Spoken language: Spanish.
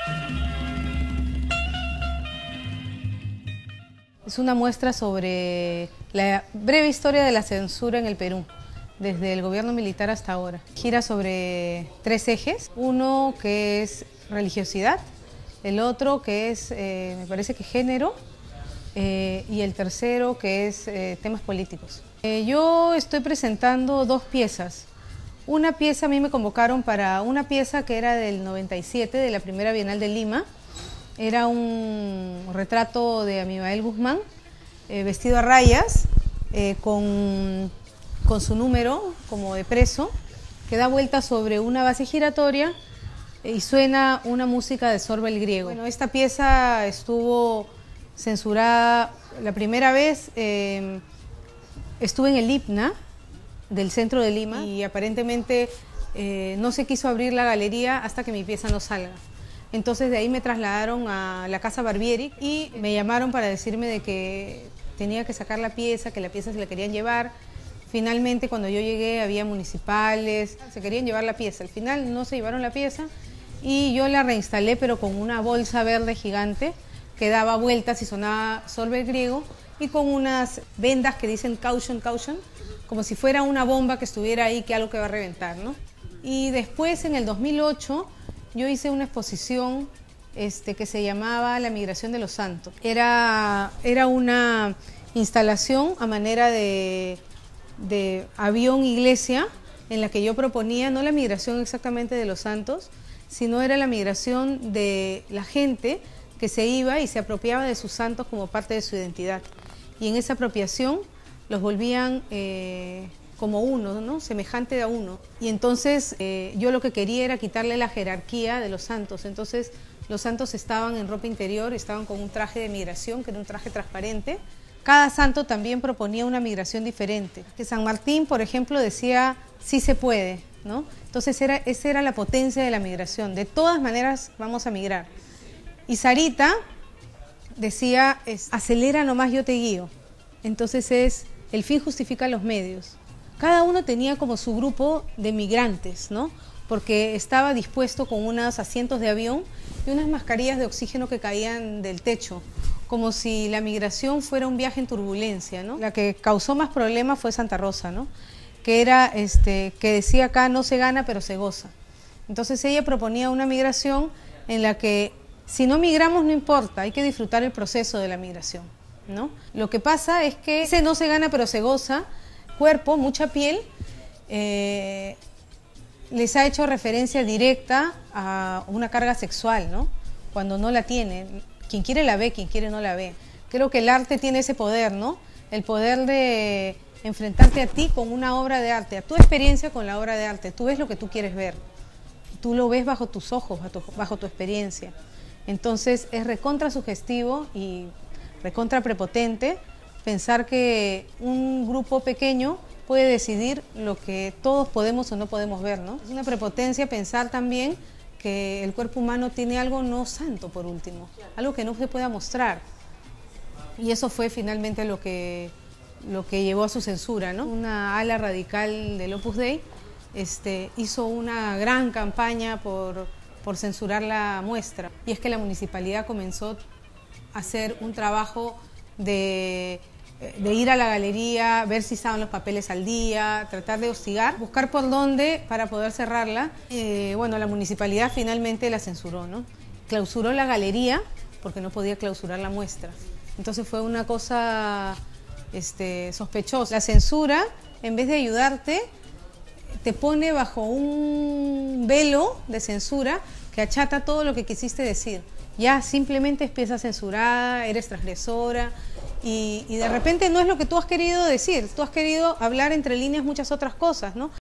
Es una muestra sobre la breve historia de la censura en el Perú, desde el gobierno militar hasta ahora. Gira sobre 3 ejes, uno que es religiosidad, el otro que es, me parece que género, y el tercero que es temas políticos. Yo estoy presentando 2 piezas. Una pieza, a mí me convocaron para una pieza que era del 97, de la primera Bienal de Lima. Era un retrato de Amibael Guzmán, vestido a rayas, con su número como de preso, que da vuelta sobre una base giratoria y suena una música de Sorba el Griego. Bueno, esta pieza estuvo censurada la primera vez, estuve en el IPNA del centro de Lima y aparentemente no se quiso abrir la galería hasta que mi pieza no salga. Entonces de ahí me trasladaron a la Casa Barbieri y me llamaron para decirme de que tenía que sacar la pieza, que la pieza se la querían llevar. Finalmente cuando yo llegué había municipales, se querían llevar la pieza. Al final no se llevaron la pieza y yo la reinstalé, pero con una bolsa verde gigante que daba vueltas y sonaba Sorba el Griego y con unas vendas que dicen caution, caution, como si fuera una bomba que estuviera ahí, que algo que va a reventar, ¿no? Y después en el 2008 yo hice una exposición que se llamaba La Migración de los Santos. Era una instalación a manera de avión iglesia en la que yo proponía no la migración exactamente de los santos, sino era la migración de la gente que se iba y se apropiaba de sus santos como parte de su identidad. Y en esa apropiación los volvían como uno, ¿no? Semejante a uno. Y entonces yo lo que quería era quitarle la jerarquía de los santos. Entonces los santos estaban en ropa interior, estaban con un traje de migración, que era un traje transparente. Cada santo también proponía una migración diferente. Que San Martín, por ejemplo, decía, sí se puede, ¿no? Entonces esa era la potencia de la migración. De todas maneras vamos a migrar. Y Sarita decía, acelera nomás, yo te guío. Entonces el fin justifica los medios. Cada uno tenía como su grupo de migrantes, ¿no? Porque estaba dispuesto con unos asientos de avión y unas mascarillas de oxígeno que caían del techo, como si la migración fuera un viaje en turbulencia, ¿no? La que causó más problemas fue Santa Rosa, ¿no? Que era, que decía acá no se gana pero se goza. Entonces ella proponía una migración en la que si no migramos no importa, hay que disfrutar el proceso de la migración, ¿no? Lo que pasa es que ese no se gana pero se goza, cuerpo, mucha piel, les ha hecho referencia directa a una carga sexual, ¿no? Cuando no la tiene. Quien quiere la ve, quien quiere no la ve. Creo que el arte tiene ese poder, ¿no? El poder de enfrentarte a ti con una obra de arte, a tu experiencia con la obra de arte. Tú ves lo que tú quieres ver. Tú lo ves bajo tus ojos, bajo tu experiencia. Entonces es recontra sugestivo y recontra prepotente pensar que un grupo pequeño puede decidir lo que todos podemos o no podemos ver, ¿no? Es una prepotencia pensar también que el cuerpo humano tiene algo no santo, por último, algo que no se pueda mostrar. Y eso fue finalmente lo que llevó a su censura, ¿no? Una ala radical del Opus Dei hizo una gran campaña por censurar la muestra. Y es que la municipalidad comenzó a hacer un trabajo de ir a la galería, ver si estaban los papeles al día, tratar de hostigar, buscar por dónde para poder cerrarla. Bueno, la municipalidad finalmente la censuró, ¿no? Clausuró la galería porque no podía clausurar la muestra. Entonces fue una cosa sospechosa. La censura, en vez de ayudarte, te pone bajo un velo de censura que achata todo lo que quisiste decir. Ya simplemente empiezas censurada, eres transgresora y de repente no es lo que tú has querido decir. Tú has querido hablar entre líneas muchas otras cosas, ¿no?